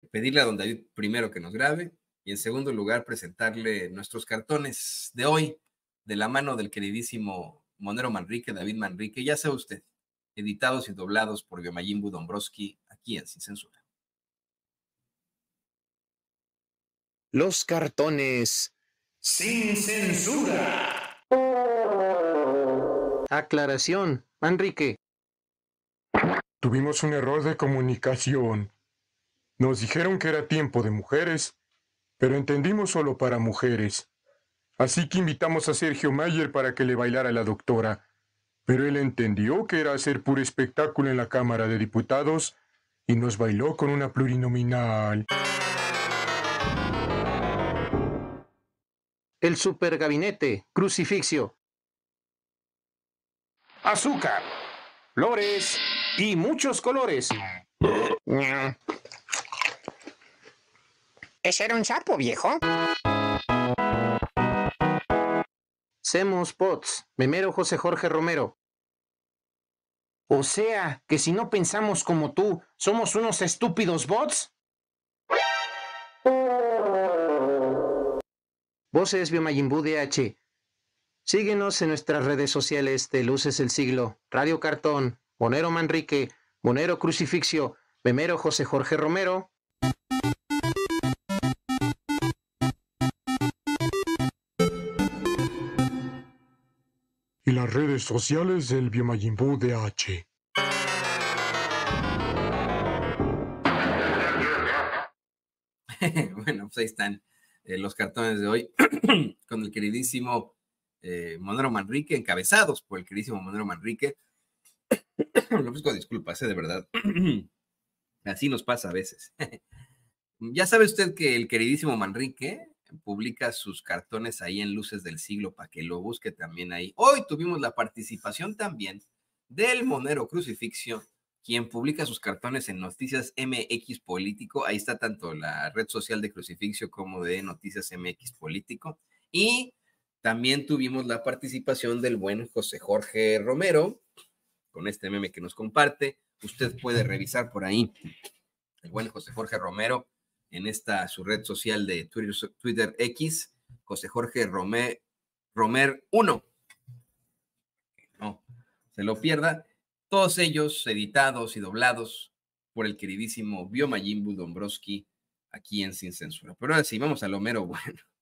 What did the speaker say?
pedirle a don David primero que nos grabe y en segundo lugar presentarle nuestros cartones de hoy de la mano del queridísimo Monero Manrique, David Manrique, ya sabe usted, editados y doblados por Biomayimbu Dombrowski aquí en Sin Censura. Los cartones Sin Censura. Aclaración, Manrique. Tuvimos un error de comunicación. Nos dijeron que era tiempo de mujeres, pero entendimos solo para mujeres. Así que invitamos a Sergio Mayer para que le bailara a la doctora. Pero él entendió que era hacer puro espectáculo en la Cámara de Diputados y nos bailó con una plurinominal. El supergabinete, crucifixio. Azúcar, flores y muchos colores. ¿Ese era un sapo, viejo? Semos Pots, memero José Jorge Romero. O sea, que si no pensamos como tú, ¿somos unos estúpidos bots? Voces Biomayimbu DH. Síguenos en nuestras redes sociales de Luces del Siglo, Radio Cartón, Monero Manrique, Monero Crucifixio, memero José Jorge Romero. Y las redes sociales del Biomayimbu DH. Bueno, pues ahí están los cartones de hoy con el queridísimo Monero Manrique, encabezados por el queridísimo Monero Manrique. Lo busco disculpas, de verdad. Así nos pasa a veces. Ya sabe usted que el queridísimo Manrique publica sus cartones ahí en Luces del Siglo para que lo busque también ahí. Hoy tuvimos la participación también del Monero Crucifixio, quien publica sus cartones en Noticias MX Político. Ahí está tanto la red social de Crucifixio como de Noticias MX Político. Y también tuvimos la participación del buen José Jorge Romero, con este meme que nos comparte. Usted puede revisar por ahí el buen José Jorge Romero en esta su red social de Twitter X, José Jorge Romer 1. No se lo pierda. Todos ellos editados y doblados por el queridísimo Biomayimbu Dombrowski aquí en Sin Censura. Pero ahora sí, vamos a lo mero bueno.